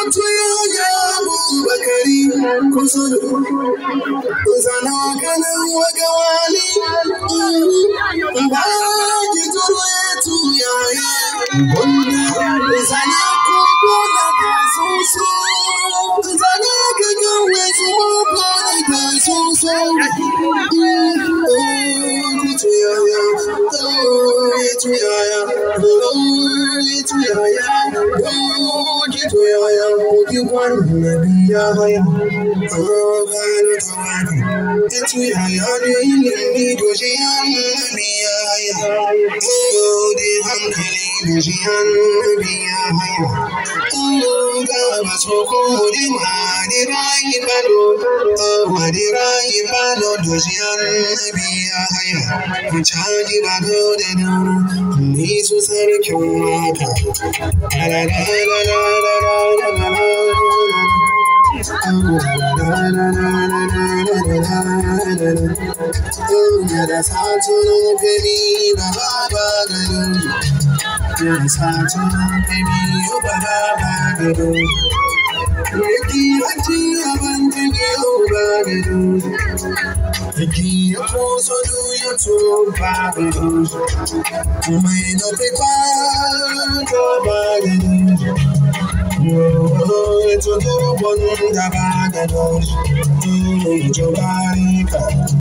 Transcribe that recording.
Bakari kusuru uzana kana wagawali mbaji turu yetu yaya uzana kubona kasusu uzana kagawe kubona kasusu itu yaya itu yaya itu yaya itu yaya ukikwan nabiya haya kana tawani itu yaya ni dojiyan nabiya haya de hankali dojiyan nabiya haya ga masoko di madirai balo dojiyan nabiya haya chaji bado de duru ni su sarkin mata la la la la la la da satun baby baba gado da satun baby baba gado Eki ati abante yo gado Eki aposo do yo to gado Mai no pe kwa gado it's a little one that I don't know.